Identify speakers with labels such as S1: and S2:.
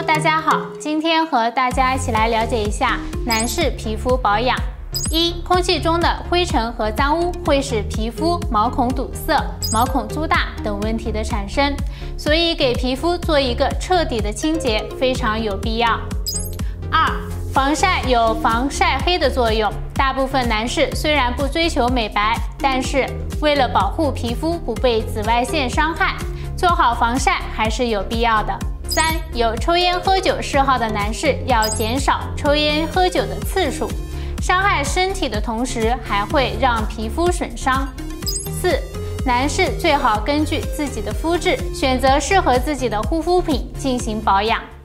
S1: 大家好，今天和大家一起来了解一下男士皮肤保养。空气中的灰尘和脏污会使皮肤毛孔堵塞、毛孔粗大等问题的产生，所以给皮肤做一个彻底的清洁非常有必要。防晒有防晒黑的作用，大部分男士虽然不追求美白，但是为了保护皮肤不被紫外线伤害，做好防晒还是有必要的。有抽烟喝酒嗜好的男士要减少抽烟喝酒的次数，伤害身体的同时还会让皮肤损伤。男士最好根据自己的肤质选择适合自己的护肤品进行保养。